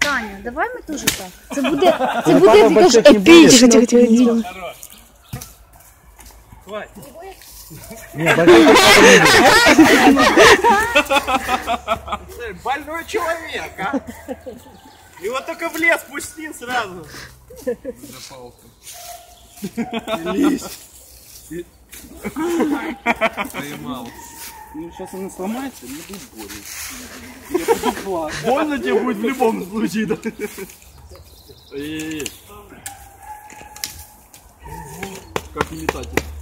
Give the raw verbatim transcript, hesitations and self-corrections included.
Таня, давай ми теж так. Це буде, це буде, ти кажеш, епічно. Тихо, тихо, тихо. Хватит. Больной человек, а? Его только в лес пусти сразу. Лезь. Поймал. Ну, сейчас она сломается, мне будет больно. Я буду плакать. Больно тебе будет в любом случае, да? Эй-эй-эй. Как не метатель.